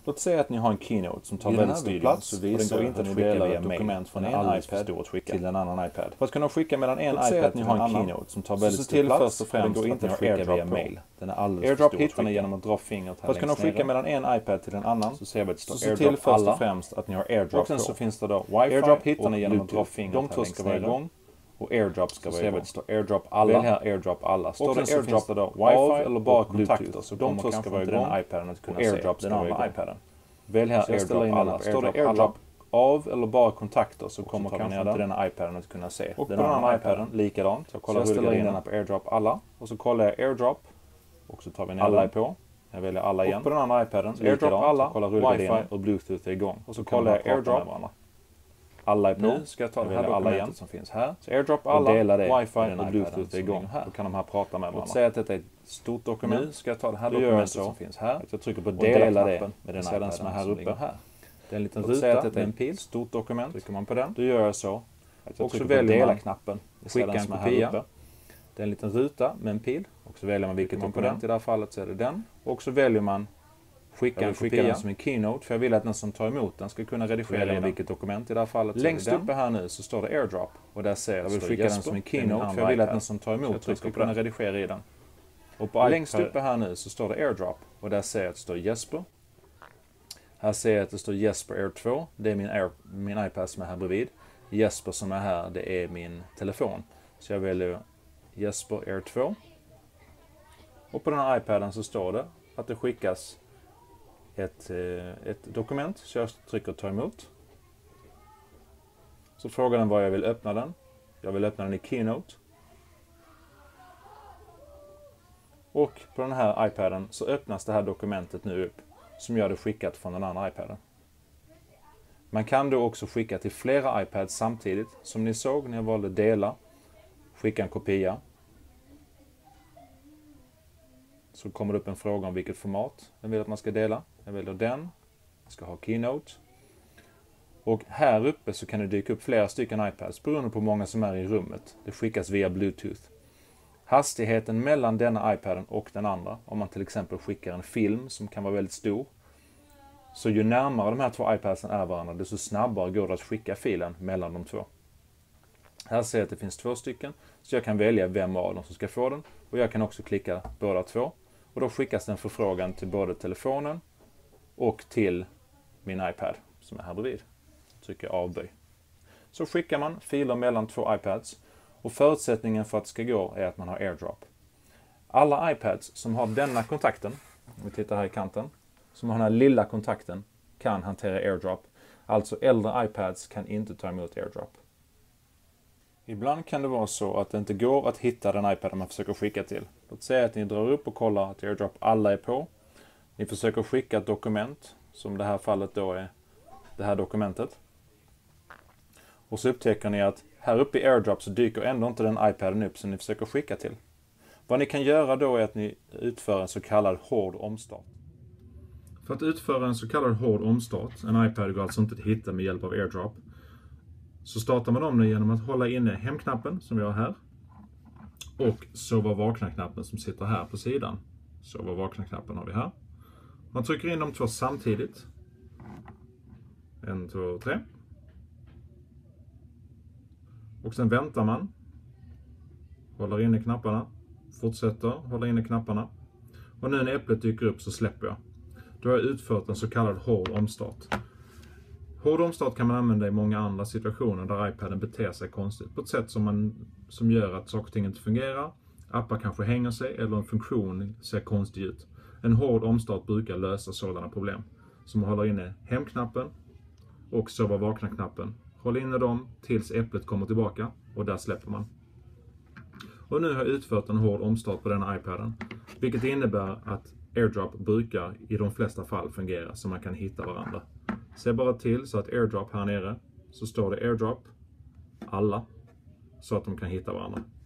Låt säga att ni har en keynote som tar väldigt stor plats och den går inte att skicka via dokument från en iPad till en annan iPad. För att kunna skicka mellan en iPad till en annan keynote som tar väldigt stor plats först och främst går inte att skicka via mail. Den är alldeles för stor. AirDrop hittar ni genom att dra fingret här. För att kunna skicka mellan en iPad till en annan så ser vi att det står AirDrop först och främst att ni har AirDrop. Och sen så finns det då Wi-Fi. AirDrop hittar ni genom att dra fingret här. De två ska vara igång. Och AirDrop ska vara igång. Så AirDrop alla. Välj här AirDrop alla. Står det AirDrop då Wi-Fi eller bara kontakter så de två ska vara igång. Den iPaden att kunna se den andra iPaden. Välj här AirDrop alla. Står det AirDrop av eller bara kontakter så kommer kanske inte den iPaden att kunna se. Och den andra iPaden likadant. Så jag ställer in den på AirDrop alla. Och så kollar jag AirDrop. Och så tar vi ner alla är på. Jag väljer alla igen. Och på den andra iPaden AirDrop alla. Kollar Wi-Fi och Bluetooth är igång. Och så kollar jag AirDrop. Alla är på. Nu ska jag ta det här dokumentet som finns här. Så AirDrop alla, Wi-Fi och Bluetooth är igång här. Då kan de här prata med varandra. Låt säga att detta är ett stort dokument. Nu ska jag ta det här dokumentet som finns här. Att jag trycker på dela-knappen med den iPaden som är här uppe. Det är en liten ruta med en pil. Stort dokument. Trycker man på den. Då gör jag så. Att jag trycker på dela-knappen. Skicka en kopia. Det är en liten ruta med en pil. Och så väljer man vilket dokument. I det här fallet så är det den. Och så väljer man skicka den som en keynote, för jag vill att den som tar emot den ska kunna redigera i vilket dokument i det här fallet. Längst uppe här nu så står det AirDrop och där ser jag vill skicka den som en keynote, för jag vill att den som tar emot den ska kunna redigera i den. Och på längst uppe här nu så står det AirDrop och där ser jag att det står Jesper. Här ser jag att det står Jesper Air 2, det är min iPad som är här bredvid. Jesper som är här, det är min telefon. Så jag väljer Jesper Air 2. Och på den här iPaden så står det att det skickas ett dokument, så jag trycker ta emot. Så frågar den var jag vill öppna den. Jag vill öppna den i Keynote. Och på den här iPaden så öppnas det här dokumentet nu upp som jag hade skickat från den andra iPaden. Man kan då också skicka till flera iPads samtidigt. Som ni såg när jag valde dela, skicka en kopia. Så kommer det upp en fråga om vilket format den vill att man ska dela. Jag väljer den. Jag ska ha Keynote. Och här uppe så kan det dyka upp flera stycken iPads beroende på hur många som är i rummet. Det skickas via Bluetooth. Hastigheten mellan denna iPaden och den andra, om man till exempel skickar en film som kan vara väldigt stor. Så ju närmare de här två iPadsen är varandra, desto snabbare går det att skicka filen mellan de två. Här ser jag att det finns 2 stycken, så jag kan välja vem av dem som ska få den. Och jag kan också klicka båda 2. Och då skickas en förfrågan till både telefonen och till min iPad som är här bredvid. Trycker avböj. Så skickar man filer mellan 2 iPads. Och förutsättningen för att det ska gå är att man har AirDrop. Alla iPads som har denna kontakten, om vi tittar här i kanten, som har den här lilla kontakten kan hantera AirDrop. Alltså äldre iPads kan inte ta emot AirDrop. Ibland kan det vara så att det inte går att hitta den iPaden man försöker skicka till. Låt säga att ni drar upp och kollar att AirDrop alla är på. Ni försöker skicka ett dokument, som i det här fallet då är det här dokumentet. Och så upptäcker ni att här uppe i AirDrop så dyker ändå inte den iPaden upp som ni försöker skicka till. Vad ni kan göra då är att ni utför en så kallad hård omstart. För att utföra en så kallad hård omstart, en iPad går alltså inte att hitta med hjälp av AirDrop, så startar man om den genom att hålla inne hemknappen som vi har här och sova vakna-knappen som sitter här på sidan. Sova vakna-knappen har vi här. Man trycker in de 2 samtidigt. 1, 2, 3. Och sen väntar man. Håller inne knapparna. Fortsätter hålla inne knapparna. Och nu när äpplet dyker upp så släpper jag. Då har jag utfört en så kallad hård omstart. Hård omstart kan man använda i många andra situationer där iPaden beter sig konstigt. På ett sätt som gör att saker och ting inte fungerar. Appar kanske hänger sig eller en funktion ser konstig ut. En hård omstart brukar lösa sådana problem. Som håller inne hemknappen och sova vakna-knappen. Håll inne dem tills äpplet kommer tillbaka och där släpper man. Och nu har jag utfört en hård omstart på denna iPaden. Vilket innebär att AirDrop brukar i de flesta fall fungera så man kan hitta varandra. Se bara till så att AirDrop här nere så står det AirDrop alla så att de kan hitta varandra.